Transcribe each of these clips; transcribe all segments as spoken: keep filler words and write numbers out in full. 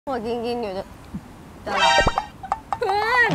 หัวกินกินอยู่จะจะหลับเพื่อน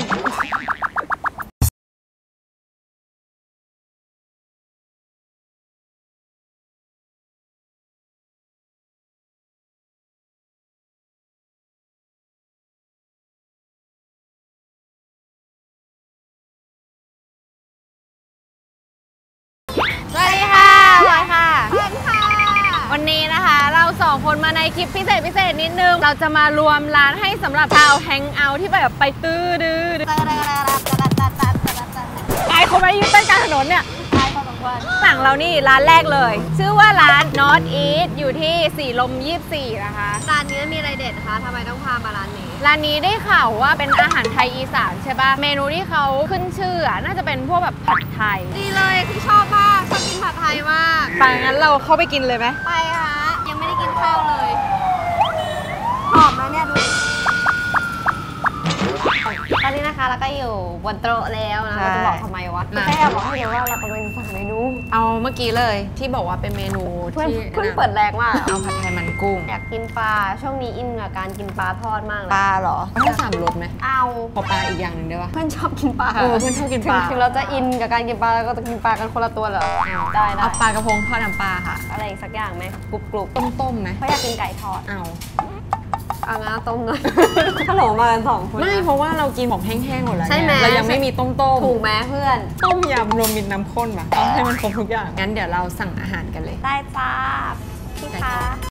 สวัสดีค่ะสวัสดีค่ะสวัสดีค่ะวันนี้นะคะเราสองคนมาในคลิปพิเศษพิเศษนิดนึงเราจะมารวมร้านให้สำหรับชาวแฮงเอาท์ที่แบบไปตื้อดื้อไอ้คนไปยืนเต้นกลางถนนเนี่ยสั่งเรานี่ร้านแรกเลยชื่อว่าร้าน North East อยู่ที่สีลมยี่สิบสี่นะคะร้านนี้มีอะไรเด็ดคะทำไมต้องพามาร้านนี้ร้านนี้ได้ข่าวว่าเป็นอาหารไทยอีสานใช่ปะเมนูที่เขาขึ้นชื่อน่าจะเป็นพวกแบบผัดไทยดีเลยที่ชอบมากชอบกินผัดไทยมากไปงั้นเราเข้าไปกินเลยไหมไปค่ะยังไม่ได้กินข้าวเลยหอมนะเนี่ยดูตอนนี้นะคะแล้วก็อยู่บนโต๊ะแล้วนะเราจะบอกทำไมวะแค่บอกให้รู้ว่าเรากำลังสั่งเมนูเอาเมื่อกี้เลยที่บอกว่าเป็นเมนูที่เพิ่งเปิดแรงมากเอาผัดไทยมันกุ้งอยากกินปลาช่วงนี้อินกับการกินปลาทอดมากเลยปลาเหรอถ้าสามรสไหมเอาขอปลาอีกอย่างหนึ่งได้ปะเพื่อนชอบกินปลาเออเพื่อนชอบกินปลาถึงเราจะอินกับการกินปลาก็จะกินปลากันคนละตัวเหรอได้ได้เอาปลากระพงทอดน้ำปลาค่ะอะไรอีกสักอย่างไหมกรุบกรุบต้มต้มไหมเพราะอยากกินไก่ทอดเอาเอางั้นต้มหน่อยฮัลโหลมากันสองคนไม่เพราะว่าเรากินของแห้งๆหมดแล้วใช่ไหมเรายังไม่มีต้มต้มถูกไหมเพื่อนต้มยำรวมมิตรน้ำข้นป่ะให้มันครบทุกอย่างงั้นเดี๋ยวเราสั่งอาหารกันเลยได้จ้าพี่คะ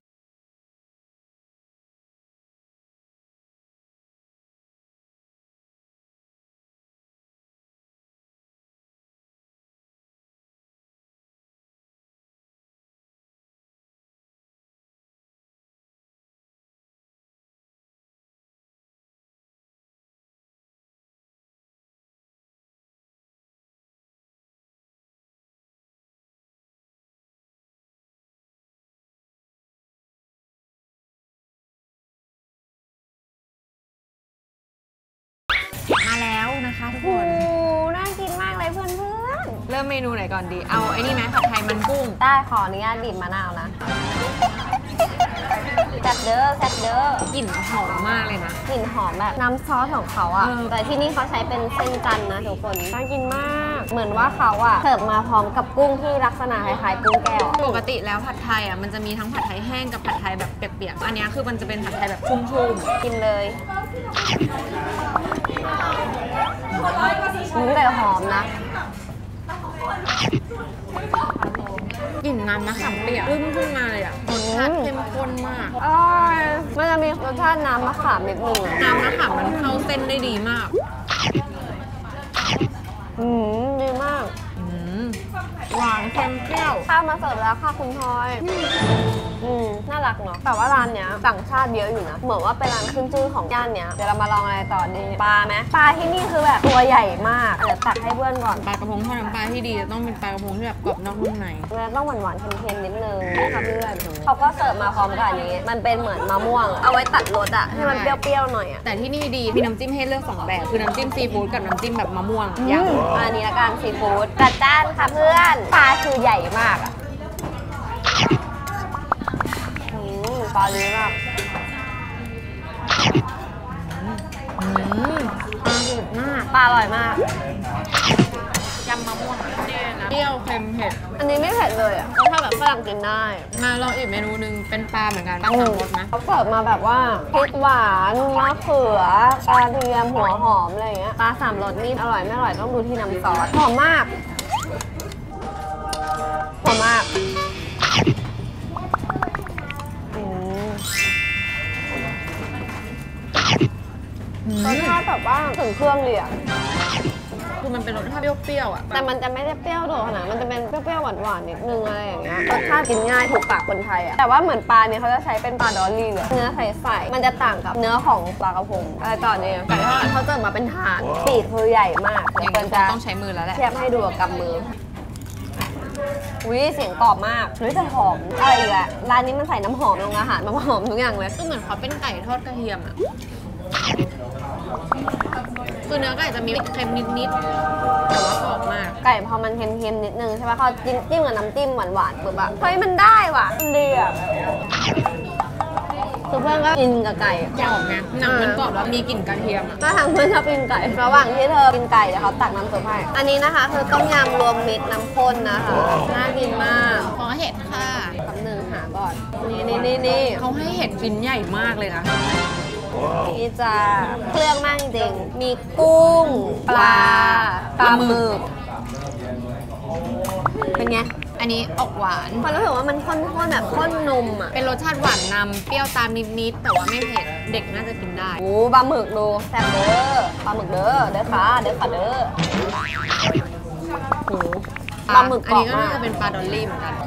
มาแล้วนะคะทุกคนน่ากินมากเลยเพื่อนๆเริ่มเมนูไหนก่อนดีเอาไอ้นี่ไหมผัดไทยมันกุ้งได้ขออนุญาตบีบมะนาวนะแซ่บเด้อแซ่บเด้อกลิ่นหอมมากเลยนะกลิ่นหอมแบบน้ำซอสของเขาอะแต่ที่นี่เขาใช้เป็นเส้นจันทร์นะทุกคนน่ากินมากเหมือนว่าเขาอะเสิร์ฟมาพร้อมกับกุ้งที่ลักษณะคล้ายๆกุ้งแก้วปกติแล้วผัดไทยอะมันจะมีทั้งผัดไทยแห้งกับผัดไทยแบบเปียกๆอันนี้คือมันจะเป็นผัดไทยแบบชุ่มๆกินเลยมันแต่หอมนะกลิ่นน้ำมะขามเปียกขึ้นขึ้นมาเลยอ่ะรสชาติเข้มข้นมากอร่อยมันจะมีรสชาติน้ำมะขามนิดนึงน้ำมะขามมันเข้าเส้นได้ดีมากอืมดีมากหวานเค็มเปรี้ยวข้าวมาเสิร์ฟแล้วค่ะคุณพลอยอืมน่ารักเนาะแต่ว่าร้านเนี้ยต่างชาติเยอะอยู่นะเหมือนว่าเป็นร้านขึ้นชื่อของย่านเนี้ยเดี๋ยวเรามาลองอะไรต่อดีปลาไหมปลาที่นี่คือแบบตัวใหญ่มากเดี๋ยวตักให้เพื่อนก่อนปลากระพงทอดน้ำปลาที่ดีต้องเป็นปลากระพงที่แบบกรอบนอกนุ่มในแล้วต้องหวานหวานเค็มๆนิดนึงค่ะเพื่อนเขาก็เสิร์ฟมาพร้อมกับอันนี้มันเป็นเหมือนมะม่วงเอาไว้ตัดรสอะให้มันเปรี้ยวๆหน่อยอะแต่ที่นี่ดีมีน้ำจิ้มให้เลือกสองแบบคือน้ำจิ้มซีฟู้ดกับน้ำจิ้มแบบมะม่วงยำอันนี้ละกันซีฟู้ดจัดจ้านค่ะเพื่อนปลาคือใหญ่มากอะปลาดีมากปลาสุดมากปลาอร่อยมากยำมะม่วงเนี่ยนะเปรี้ยวเค็มเผ็ดอันนี้ไม่เผ็ดเลยอ่ะถ้าแบบฝรั่งกินได้มาลองอีกเมนูนึงเป็นปลาเหมือนกันปลาสามรสนะเขาเสิร์ฟมาแบบว่าพริกหวานมะเขือกระเทียมหัวหอมอะไรอย่างเงี้ยปลาสามรสนี่อร่อยไม่อร่อยต้องดูที่น้ำซอสหอมมากหอมมากรสชาติแบบว่าถึงเครื่องเลยอ่ะคือมันเป็นรสชาติเปรี้ยวๆอ่ะแต่มันจะไม่ได้เปรี้ยวโดดขนาดมันจะเป็นเปรี้ยวๆหวานๆนิดนึงอะไรอย่างเงี้ยรสชาติกินง่ายถูกปากคนไทยอ่ะแต่ว่าเหมือนปลาเนี่ยเขาจะใช้เป็นปลาดอลลี่เลยเนื้อใสๆมันจะต่างกับเนื้อของปลากระพงอะไรต่อเนี่ยไก่ทอดเขาเสิร์ฟมาเป็นถาดปีกคือใหญ่มากเดี๋ยวควรจะต้องใช้มือแล้วแหละเทียบให้ดูกับมืออุ้ยเสียงกรอบมากเฮ้ยแต่หอมอะไรอีกอะร้านนี้มันใส่น้ำหอมลงอาหารมาหอมทุกอย่างเลยก็เหมือนเขาเป็นไก่ทอดกระเทียมอะคือเนื้อไก่จะมีเค็มนิดๆแต่ว่ากรอบมากไก่พอมันเค็มๆนิดนึงใช่ไหมเขาจิ้มจิ้มกับน้ำจิ้มหวานๆปุ๊บอะเฮ้ยมันได้ว่ะมันดีอะคืคือเพื่อนก็กินกับไก่กรอบไงหนังมันกรอบแล้วมีกลิ่นกระเทียมถ้าทางเพื่อนชอบกินไก่ระหว่างที่เธอกินไก่เดี๋ยวเขาตักน้ำซุปให้อันนี้นะคะคือต้มยำรวมมิตรน้ำข้นนะคะน่ากินมากขอเห็ดค่ะคำหนึ่งหาก่อนนี่นี่นี่นี่เขาให้เห็ดชิ้นใหญ่มากเลยนะนี่จะเครื่องมากจริงมีกุ้งปลาปลาหมึกเป็นไงอันนี้ออกหวานพอรู้สึกว่ามันข้นๆแบบข้นนมอ่ะเป็นรสชาติหวานนำเปรี้ยวตามนิดๆแต่ว่าไม่เผ็ดเด็กน่าจะกินได้โอ้ปลาหมึกดูแซ่บเด้อปลาหมึกเด้อเด้อค่ะเด้อค่ะเด้อโอ้ปลาหมึกอันนี้ก็น่าจะเป็นปลาดอลลี่เหมือนกัน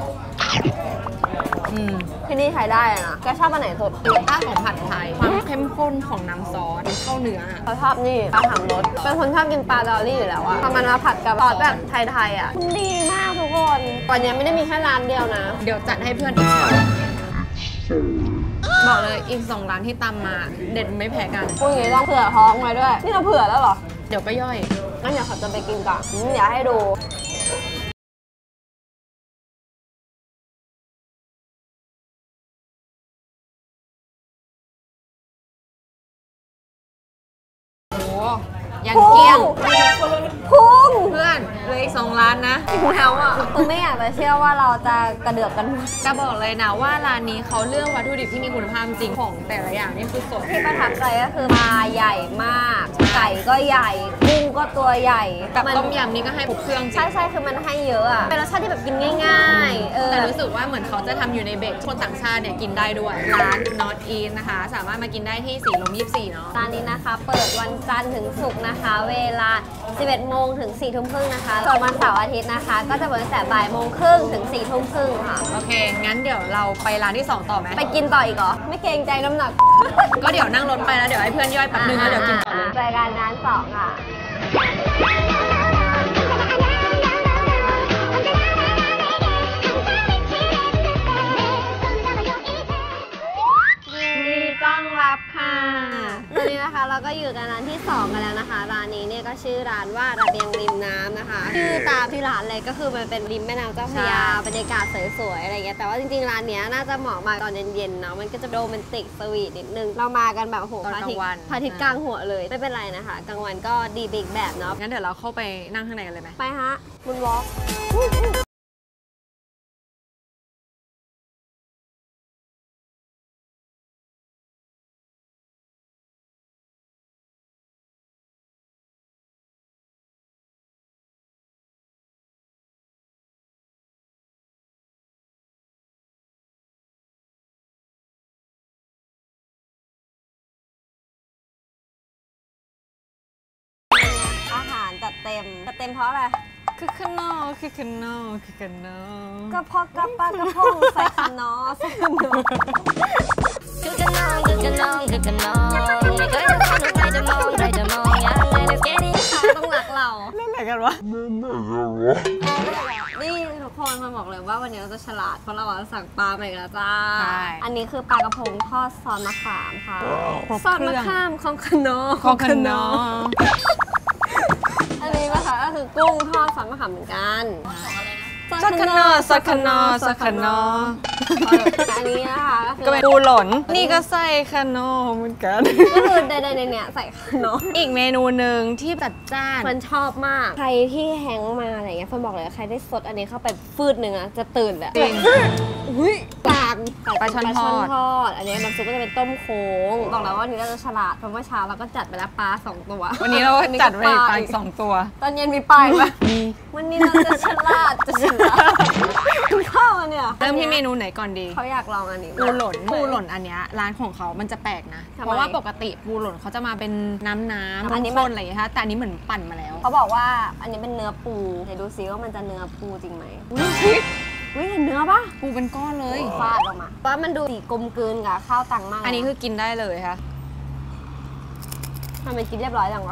ที่นี่ใช้ได้นะแกชอบอันไหนสุดรสชาติของผัดไทยความเข้มข้นของน้ำซอสเข้าเนื้อเขาชอบนี่ปลาหางรสเป็นคนชอบกินปลาดอลลี่อยู่แล้วอะพอมันมาผัดกับซอสแบบไทยๆอะดีมากทุกคนตอนนี้ไม่ได้มีแค่ร้านเดียวนะเดี๋ยวจัดให้เพื่อนอีกบอกเลยอีกสองร้านที่ตามมาเด็ดไม่แพ้กันพูดอย่างนี้ต้องเผื่อท้องไว้ด้วยนี่เราเผื่อแล้วเหรอเดี๋ยวก็ย่อยงั้นเดี๋ยวเขาจะไปกินก่อนเดี๋ยวให้ดูยังเกี้ยงพุ่งเพื่อนเหลืออีกสองร้านนะแล้วอ่ะคือไม่อยากจะเชื่อว่าเราจะกระเดือกกันจะบอกเลยนะว่าร้านนี้เขาเลือกวัตถุดิบที่มีคุณภาพจริงของแต่ละอย่างนี่คือสดที่ประทับใจก็คือปลาใหญ่มากไก่ก็ใหญ่กุ้งก็ตัวใหญ่กับต้มยำนี่ก็ให้ครบเครื่องใช่ใช่คือมันให้เยอะอ่ะเป็นรสชาติที่แบบกินง่ายๆเออแต่รู้สึกว่าเหมือนเขาจะทำอยู่ในเบรกคนต่างชาติเนี่ยกินได้ด้วยร้าน North East นะคะสามารถมากินได้ที่สีลมยี่สิบสี่เนาะร้านนี้นะคะเปิดวันจันทร์ถึงศุกร์นะคะเวลาสิบเอ็ดโมงถึงสี่ทุ่มครึ่งนะคะส่วนวันเสาร์อาทิตย์นะคะก็จะเปิดตั้งแต่บ่ายโมงครึ่งถึงสี่ทุ่มครึ่งค่ะโอเคงั้นเดี๋ยวเราไปร้านที่สองต่อไหมไปกินต่ออีกเหรอไม่เกรงใจน้ำหนักก็เดี๋ยวนั่งรถไปแล้วเดี๋ยวให้เพื่อนย่อยแป๊บนึงแล้วเดี๋ยวกินต่อเลยรายการร้านสองค่ะต้อนรับค่ะตอนนี้นะคะเราก็อยู่กันร้านที่สองกันแล้วนะคะร้านนี้เนี่ยก็ชื่อร้านว่าระเบียงริมน้ำนะคะชื่อตามที่ร้านเลยก็คือมันเป็นริมแม่น้ำเจ้าพระยาบรรยากาศสวยๆอะไรเงี้ยแต่ว่าจริงๆร้านนี้น่าจะเหมาะมาตอนเย็นๆเนาะมันก็จะโรแมนติกสวีทนิดนึงเรามากันแบบโหพระอาทิตย์พระอาทิตย์กลางหัวเลยไม่เป็นไรนะคะกลางวันก็ดีบิ๊กแบบเนาะงั้นเดี๋ยวเราเข้าไปนั่งข้างในกันเลยไหมไปฮะบุญวอล์กอาหารจัดเต็มจัดเต็มเพราะอะไรคือขนอคือขนอคือขนอก็เพราะกระป้ากระพงใส่ขนอใส่ขนอคือขนอคือขนอคือขนอไม่เคยจะทำใครจะมองใครจะมองอย่างไรเลยแค่นี้ค่ะต้องรักเราเล่นอะไรกันวะเล่นอะไรกันวะนี่ทุกคนมาบอกเลยว่าวันนี้เราจะฉลาดเพราะเราสั่งปลาใหม่แล้วจ้าอันนี้คือปลากระพงทอดซอสมะขามค่ะซอสมะขามของขนอของขนออันนี้นะคะก็คือกุ้งทอดซอสมะขามเหมือนกันสักขนอสักขนอสักขนออันนี้นะคะก็เป็นปูหล่นนี่ก็ใส่ขนอเหมือนกันก็คือในในเนี้ยใส่ขนออีกเมนูหนึ่งที่จัดจ้านมันชอบมากใครที่แฮงมาอะไรเงี้ยคนบอกเลยใครได้สดอันนี้เข้าไปฟืดหนึ่งอะจะตื่นแบบจริงอุ้ยปากปลาช่อนทอดอันนี้น้ำซุปก็จะเป็นต้มโค้งบอกแล้วว่าวันนี้เราจะฉลาดเพราะว่าเช้าเราก็จัดไปแล้วปลาสองตัววันนี้เราจัดไปปลาสองตัวตอนเย็นมีปลาไหมมีวันนี้เราจะฉลาดจะฉลาดข้าวเนี่ยเริ่มที่เมนูไหนก่อนดีเขาอยากลองอันนี้ปูหล่นปูหล่นอันเนี้ยร้านของเขามันจะแปลกนะเพราะว่าปกติปูหล่นเขาจะมาเป็นน้ำน้ำอันนี้ข้นอะไรอย่างเงี้ยแต่อันนี้เหมือนปั่นมาแล้วเขาบอกว่าอันนี้เป็นเนื้อปูเดี๋ยวดูซิว่ามันจะเนื้อปูจริงไหมอุ้ยเห็นเนื้อปะปูเป็นก้อนเลยฟาดออกมาว่ามันดูสีกลมกลืนกับข้าวตังมากอันนี้คือกินได้เลยค่ะทำไมกินเรียบร้อยจังวะ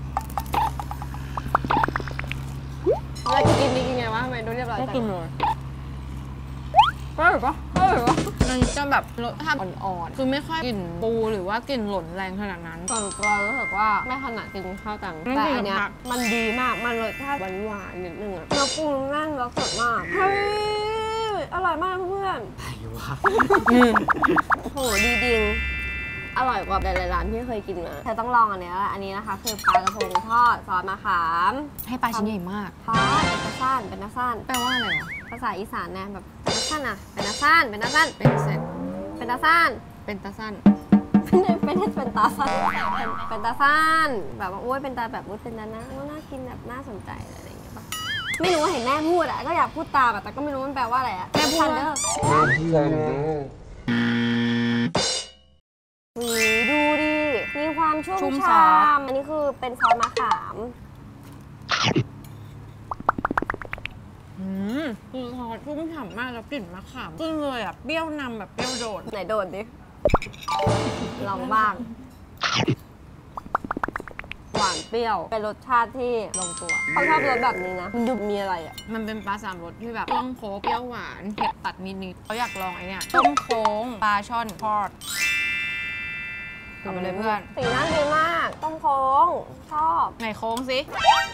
แล้วกินนี่กินไงวะทำไมดูเรียบร้อยจังก็กินเลยอร่อยปะอร่อยปะมันจะแบบรสชาติอ่อนๆคือไม่ค่อยกลิ่นปูหรือว่ากลิ่นหล่นแรงขนาดนั้นส่วนตัวรู้สึกว่าไม่ถนัดกินข้าวตังแต่อันเนี้ยมันดีมากมันรสชาติหวานๆนิดนึงอะเนื้อปูแน่นแล้วสดมากเฮ้ยอร่อยมากเพื่อนวะโหดีจริงอร่อยกว่าหลายๆร้านที่เคยกินมาเธอต้องลองอันนี้แหละอันนี้นะคะคือปลากระพงทอดซอสมะขามให้ปลาชิ้นใหญ่มากทอดเป็นตะซ่านเป็นตะซ่านแปลว่าอะไรวะภาษาอีสานเนี่ยแบบเป็นตะซ่านอะเป็นตะซ่านเป็นตะซ่านเป็นเสร็จเป็นตะซ่านเป็นตาสั้นเป็นเป็นเป็นตาซ่านเป็นตาซ่านแบบว่าโอ้ยเป็นตาแบบโอ้ยเป็นตานะน่ากินแบบน่าสนใจอะไรอย่างเงี้ยป่ะไม่รู้ว่าเห็นแม่พูดอะก็อยากพูดตามอะแต่ก็ไม่รู้มันแปลว่าอะไรอะแม่พูดเด้อดูดิมีความชุ่มชุ่มซฉ่อสำอันนี้คือเป็นซอสมะขามอืมคือซอสชุ่มฉ่ำมากแล้วกลิ่นมะขามขึ้นเลยอ่ะเปรี้ยวนำแบบเปรี้ยวโดดไหนโดดดิลองบ้างหวานเปรี้ยวเป็นรสชาติที่ลงตัวเขาชอบรสแบบนี้นะมันดูมีอะไรอะมันเป็นปลาสามรสที่แบบต้มโค้กเปรี้ยวหวานเผ็ดตัดนิดๆเขาอยากลองไอเนี่ยต้มโค้งปลาช่อนทอดเอาไปเลยเพื่อนสีน่าดีมากต้มโค้งชอบไหนโค้งสิ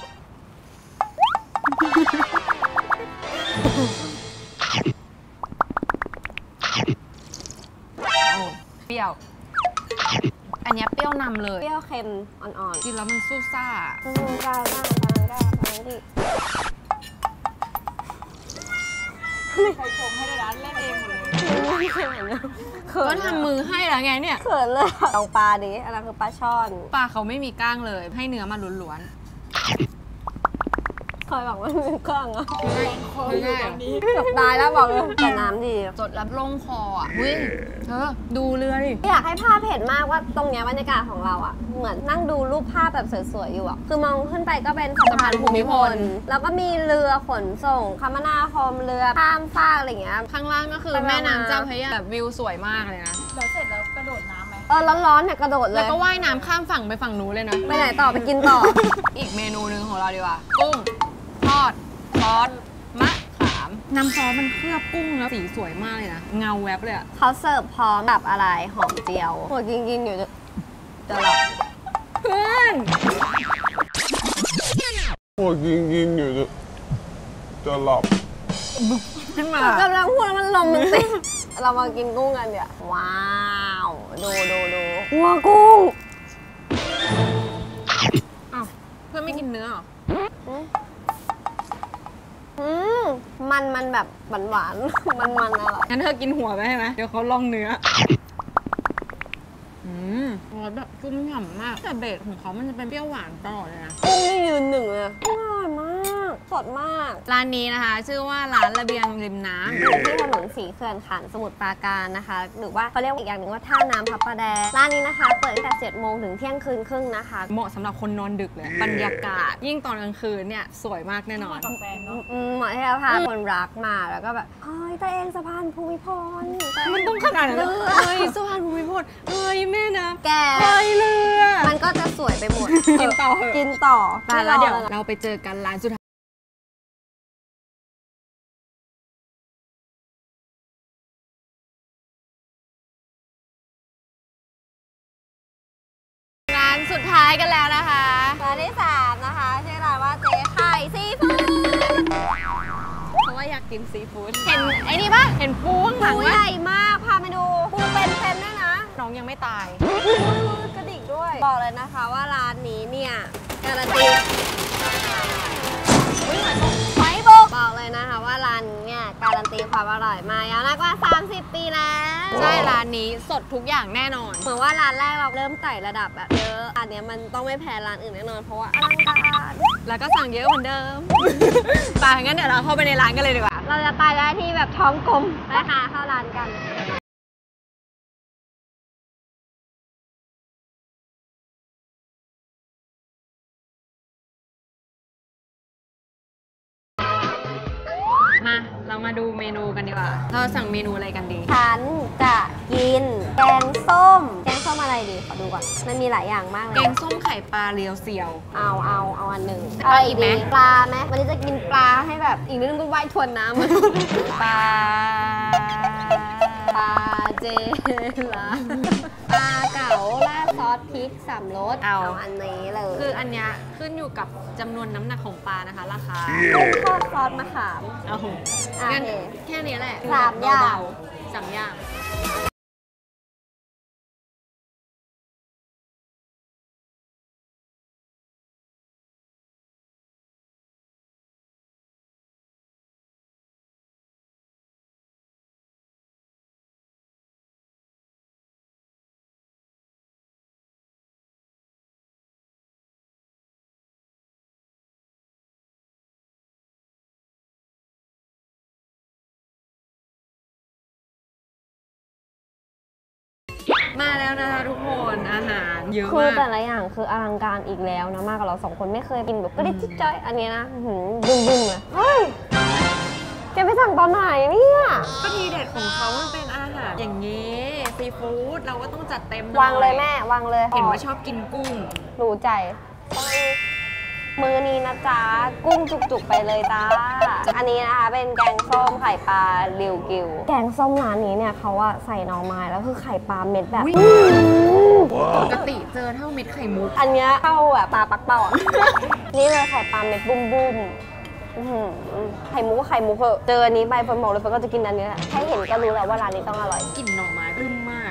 โอ้เปรี้ยว อันเนี้ยเปรี้ยวนำเลยเปรี้ยวเค็มอ่อนกินแล้วมันสู้ซ่าๆอืมกล้าบ้างกลางกล้าบางดิใครชมให้ร้านเล่นเองหมดเลยไม่เขินนะเขิก็นทำมือให้แล้วไงเนี่ยเขินเลยลองปลาดิอันนั้นคือปลาช่อนปลาเขาไม่มีก้างเลย ให้เนื้อมาล้วนเคยบอกว่ามีเครื่องอ่ะๆไม่ได้เกือบตายแล้วบอกเลยแต่น้ำดีจดรับลงคออ่ะเฮ้ยเธอดูเรือดิอยากให้ภาพเห็นมากว่าตรงเนี้ยบรรยากาศของเราอ่ะเหมือนนั่งดูรูปภาพแบบสวยๆอยู่อ่ะคือมองขึ้นไปก็เป็นสะพานภูมิพลแล้วก็มีเรือขนส่งคมนาคมเรือข้ามฟากอะไรอย่างเงี้ยข้างล่างก็คือไปมาแม่น้ำเจ้าพระยาแบบวิวสวยมากเลยนะแล้วเสร็จแล้วกระโดดน้ำไหมเออร้อนๆเนี่ยกระโดดเลแล้วยก็ว่ายน้ำข้ามฝั่งไปฝั่งนู้นเลยนะไปไหนต่อไปกินต่ออีกเมนูหนึ่งของเราดีกว่า กุ้ง ทอด ซอส มะขาม น้ำซอสมันเคลือบกุ้งแล้วสีสวยมากเลยนะ เงาแวบเลยอะเขาเสิร์ฟพร้อมกับอะไรหอมเจียวโหกินกินๆอยู่จะจะหลับเพื่อนโอ้ยกินกินอยู่จะจะหลับขึ้นมากำลังพูดแล้วมันลมมันติดเรามากินกุ้งกันเดี๋ยวว้าว ดูดูดูวัวกุ้งอ้าวเพื่อนไม่กินเนื้อเหรออืมมันมันแบบหวานหวานๆมันมันอะไรงั้นเธอกินหัวไปใช่ไหมเดี๋ยวเขาลองเนื้อ อืมซอสแบบชุ่มฉ่ำมาก แต่เบสของเขามันจะเป็นเปรี้ยวหวานตลอดเลยนะกุ้งนี่ยืนหนึ่งเลยอร่อยมากสดมากร้านนี้นะคะ ชื่อว่าร้านระเบียงริมน้ำอยู่ที่ถนนสีเขื่อนขันธ์สมุทรปราการนะคะ หรือว่าเขาเรียกอีกอย่างหนึ่งว่าท่าน้ำพระประแดงร้านนี้นะคะเปิดตั้งแต่เจ็ดโมงถึงเที่ยงคืนครึ่งนะคะเหมาะสำหรับคนนอนดึกเลย บรรยากาศ ยิ่งตอนกลางคืนเนี่ยสวยมากแน่นอนกับแฟนเนาะอืมเหมาะที่จะพาคนรักมาแล้วก็แบบเฮ้ยตัวเองสะพานภูมิพลมันต้องขนาดนั้นเรืเลยอเฮ้ยสะพานภูมิพลเฮ้ยแม่นะแกเฮ้ยเรือมันก็จะสวยไปหมดกินต่อเหอะกินต่อไปแล้วเดี๋ยวไม่รอเราไปเจอกันร้านสุดท้ายร้านสุดท้ายกันแล้วนะคะร้านที่สามนะคะชื่อร้านว่าเจ๊ไข่ซีฟู้ดเพราะว่าอยากกินซีฟู้ดเห็นไอ้นี่ปะเห็นปูข้างหลังปูปะใหญ่มากพาไปดูปูเป็นเป็นด้วยนะน้องยังไม่ตายกระดิกด้วย บอกเลยนะคะว่าร้านนี้เนี่ยการันตีไฟบุกบอกเลยนะคะว่าร้านนี้เนี่ยการันตีความอร่อยมายาวนานกว่าสามสิบปีแล้วใช่ร้านนี้สดทุกอย่างแน่นอนเหมือนว่าร้านแรกเราเริ่มไต่ระดับแบบเยอะอันเนี้ยมันต้องไม่แพ้ร้านอื่นแน่นอนเพราะว่าอลังการแล้วก็สั่งเยอะเหมือนเดิม ไปงั้นเดี๋ยวเราเข้าไปในร้านกันเลยดีกว่าเราจะไปได้ที่แบบท้องกลมนะคะเข้าร้านกันมาเรามาดูเมนูกันดีกว่า เราสั่งเมนูอะไรกันดีฉันจะกินแกงส้ม แกงส้มอะไรดีขอดูก่อน มันมีหลายอย่างมากเลแกยงส้มไข่ปลาเรียวเซียวเอาเอาเอาอันหนึ่งอะไรอีกไหมดีปลาไหมวันนี้จะกินปลาให้แบบอีกนิดนึงก็ว่ายทวนน้ำปลาปลาเจลาปลาเก๋าราดซอสพริกสามรสเอาอันนี้เลยคืออันเนี้ยขึ้นอยู่กับจำนวนน้ำหนักของปลานะคะ ราคากุ้งทอดซอสมะขามเอาอ่ะงั้นโอเคแค่นี้แหละสามอย่างเบๆสามอย่างมาแล้วนะคะทุกคนอาหารเยอะคือมากแต่ละอย่างคืออลังการอีกแล้วนะมากกับเราสองคนไม่เคยกินแบบก็ได้จิ๊บจ้อยอันนี้นะหืมบึ้มบึ้มเลยเฮ้ยแกไปสั่งตอนไหนเนี่ยก็ทีเด็ดของเขามันเป็นอาหารอย่างนี้ซีฟู้ดเราก็ต้องจัดเต็มหน่อยวางเลยแม่วางเลยเห็นว่าชอบกินกุ้งรู้ใจมือนี้นะจ๊ะกุ้งจุกๆไปเลยจ้าอันนี้นะคะเป็นแกงส้มไข่ปลาริวกิวแกงส้มร้านนี้เนี่ยเขาอะใส่หน่อไม้แล้วคือไข่ปลาเม็ดแบบปกติเจอเท่าเม็ดไข่มุกอันเนี้ยเข้าแบบปลาปักเป้าอะ นี่เลยไข่ปลาเม็ดบุ้มบุ้มๆอื้อหือไข่มุกก็ไข่มุกเหอะเจออันนี้ไปเฟิร์นบอกเลยเฟิร์นก็จะกินอันนี้แหละแค่เห็นก็รู้แล้วว่าร้านนี้ต้องอร่อยกลิ่นหน่อไม้รึมมาก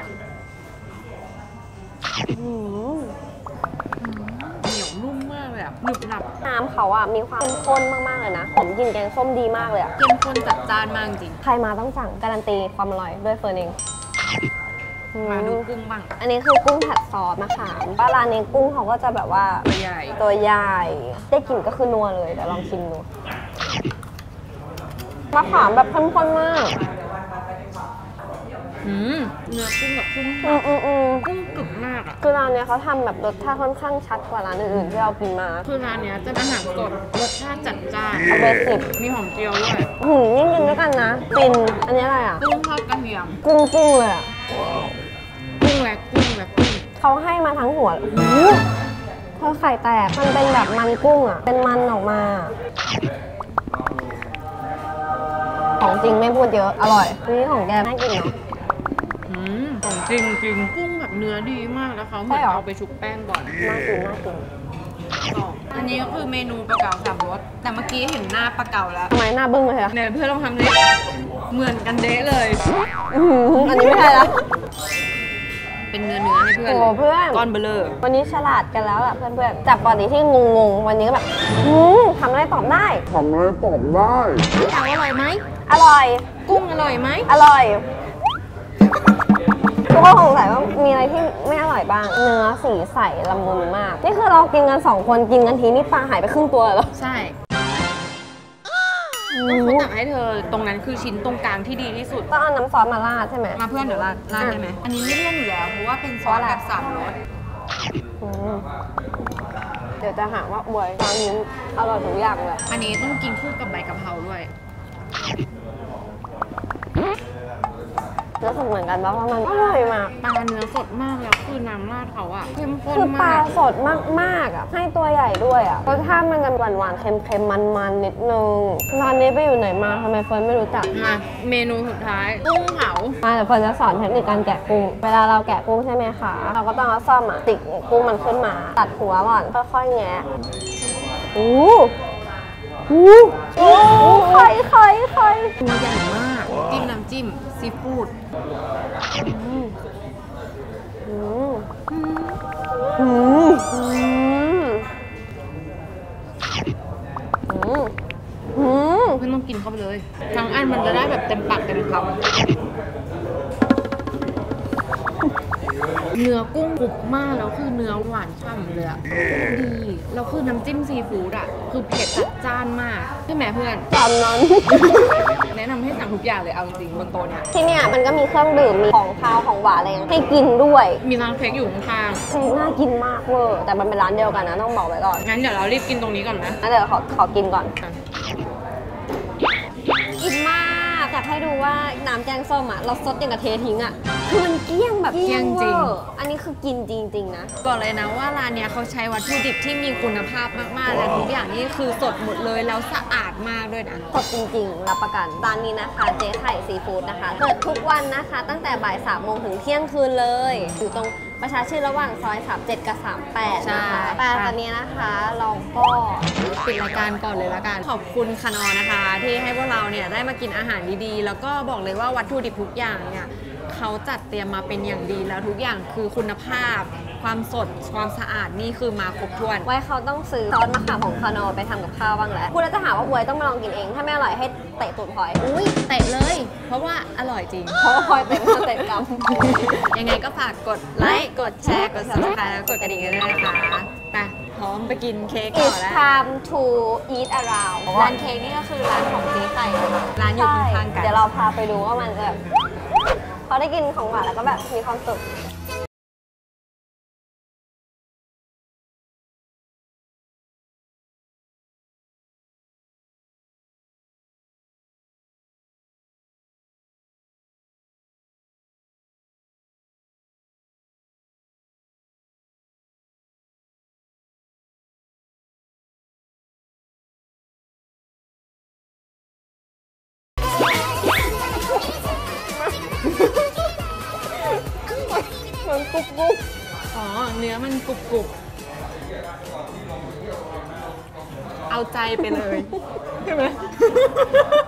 อื้อเหนียวนุ่มมากเลยอะหนึบหนับน้ำเขาอะมีความเข้มข้นมากๆเลยนะผมกินแกงส้มดีมากเลยอะเข้มข้นจัดจ้านมากจริงใครมาต้องสั่งการันตีความอร่อยด้วยเฟิร์นเองมาดูกุ้งบ้างอันนี้คือกุ้งผัดซอสมะขามป้าร้านนี้กุ้งเขาก็จะแบบว่าตัวใหญ่ตัวใหญ่ได้กลิ่นก็คือนัวเลยเดี๋ยวลองชิมดูมะขามแบบเข้มข้นมากหืมเนื้อกุ้งแบบกุ้งอืมอืมอืมกุ้งกรึบมากอะคือร้านเนี้ยเขาทำแบบรสชาติค่อนข้างชัดกว่าร้านอื่นๆที่เรากินมาคือร้านเนี้ยจะอาหารสดรสชาติจัดจ้านเอาเบสิกมีหอมเจียวด้วยหืมยิ่งกินด้วยกันนะฟินอันนี้อะไรอ่ะกุ้งทอดกระเทียมกุ้งกุ้งเลยอ่ะกุ้งแหวกกุ้งแหวกกุ้งเขาให้มาทั้งหัวโอ้โหเธอไข่แตกมันเป็นแบบมันกุ้งอ่ะเป็นมันออกมา ของจริงไม่พูดเยอะอร่อยนี่ของแกน่ากินเนาะอืมของจริงจริงกุ้งแบบเนื้อดีมากแล้วเขาเหมือนใช่เหรอเอาไปชุบแป้งก่อนน่ากินน่ากินต่ออันนี้ก็คือเมนูปลาเก๋าสามรสแต่เมื่อกี้เห็นหน้าปลาเก๋าแล้วทำไมหน้าบึ้งเลยอ่ะเนี่ยเพื่อนลองทำดิเหมือนกันเดะเลยอื้อหืออันนี้ไม่ใช่ละเป็นเนื้อเนื้อให้เพื่อนโอ้เพื่อนก้อนเบลเลอร์วันนี้ฉลาดกันแล้วล่ะเพื่อนๆจากปกติที่งงๆวันนี้ก็แบบหืมทำอะไรตอบได้ทำอะไรตอบได้ถามอร่อยไหมอร่อยกุ้งอร่อยไหมอร่อยทุกคนสงสัยว่ามีอะไรที่ไม่อร่อยบ้าง เนื้อสีใสละมุนมาก นี่คือเรากินกันสองคนกินกันทีนี่ปลาหายไปครึ่งตัวแล้วใช่อืเขามตักให้เธอตรงนั้นคือชิ้นตรงกลางที่ดีที่สุดต้องเอาน้ำซอสมาราดใช่ไหมมาเพื่อนเดี๋ยวราดราดได้ไหมอันนี้ไม่เลี่ยนอยู่แล้วเพราะว่าเป็นซอสแบบสามรสอืมเดี๋ยวจะหาว่าอวยร้านนี้อร่อยทุกอย่างเลยอันนี้ต้องกินคู่กับใบกะเพราด้วยรู้สึกเหมือนกันว่ามันอร่อยมากปลาเนื้อสดมากแล้วคือน้ำราดเขาอะเข้มข้นคือปลามากสดมากๆอ่ะให้ตัวใหญ่ด้วยอ่ะรสชาติมันจะหวานๆเค็มๆมันๆนิดนึงร้านนี้ไปอยู่ไหนมาทำไมเฟิร์นไม่รู้จักมาเมนูสุดท้ายกุ้งเผามาเดี๋ยวเฟิร์นจะสอนเทคนิคการแกะกุ้งเวลาเราแกะกุ้งใช่ไหมคะเราก็ต้องเอาซ่อมอ่ะติดกุ้งมันขึ้นมา ตัดหัวก่อนค่อยๆแงะอู้อู้อู้ไข่ไข่ไข่ตัวใหญ่มากจิ้มน้ำจิ้มซีฟู้ดอืมอืมอืมอืมอืมเพื่อนต้องกินเข้าไปเลยทั้งอันมันจะได้แบบเต็มปากเต็มคำเนื้อกุ้งกรุบมากแล้วคือเนื้อหวานฉ่ำเลยอะดีแล้วคือน้ำจิ้มซีฟู้ดอะคือเผ็ดจัดจ้านมากใช่ไหมเพื่อนตามนั้นแนะนำให้สั่งทุกอย่างเลยเอาจริงๆบนโต๊ะเนี้ยที่เนี่ยมันก็มีเครื่องดื่ม มีของคาวของหวานอะไรอย่างเงี้ยให้กินด้วยมีร้านเค้กอยู่ข้างเค้กน่ากินมากเวอร์แต่มันเป็นร้านเดียวกันนะต้องบอกไว้ก่อนๆงั้นเดี๋ยวเรารีบกินตรงนี้ก่อนนะงั้นเดี๋ยวขอขอกินก่อนกินมากอยากให้ดูว่าน้ำแกงส้มอ่ะเราซดอย่างกับเททิ้งอ่ะคือมันเกลี้ยงแบบเกลี้ยงจริงวออันนี้คือกินจริงๆนะบอกเลยนะว่าร้านเนี้ยเขาใช้วัตถุดิบที่มีคุณภาพมากๆและทุกอย่างนี่คือสดหมดเลยแล้วสะอาดมากด้วยนะสดจริงๆ รับประกัน ร้านนี้นะคะ เจ๊ไข่ซีฟู้ดนะคะ เปิดทุกวันนะคะ ตั้งแต่บ่ายสามโมงถึงเที่ยงคืนเลย อยู่ตรงประชาชื่นระหว่างซอยสามเจ็ดกับสามแปดใช่นะคะแต่ตอนนี้นะคะเราก็ปิดรายการก่อนเลยละกัน ขอบคุณคานอนะคะ ที่ให้พวกเราเนี่ยได้มากินอาหารดีๆ แล้วก็บอกเลยว่าวัตถุดิบทุกอย่างเนี่ยเขาจัดเตรียมมาเป็นอย่างดีแล้วทุกอย่างคือคุณภาพ ความสดความสะอาดนี่คือมาครบถ้วนไว้เขาต้องซื้อซอสมะขามของคานอไปทำกับข้าวบ้างแล้วพูดแล้วจะหาว่าบวยต้องมาลองกินเองถ้าไม่อร่อยให้เตะตูดพลอยอุ้ยเตะเลย เพราะว่าอร่อยจริงเพราะว่าพลอยเตะมาเตะกรรมยังไงก็ฝากกดไลค์ กดแชร์ กด ซับสไครบ์ แล้วกดกระดิ่งกันด้วยนะคะไปพร้อมไปกินเค้กต่อ It's แล้ว time to eat around ร้านเค้กนี่ก็คือร้านของเจ๊ไก่ร้านอยู่ข้างๆกันเดี๋ยวเราพาไปดูว่ามันจะแบบพอได้กินของหวานแล้วก็แบบมีความสุขมันกรุบกรุบอ๋อ เนื้อมันกรุบกรุบเอาใจไปเลย ใช่ไหม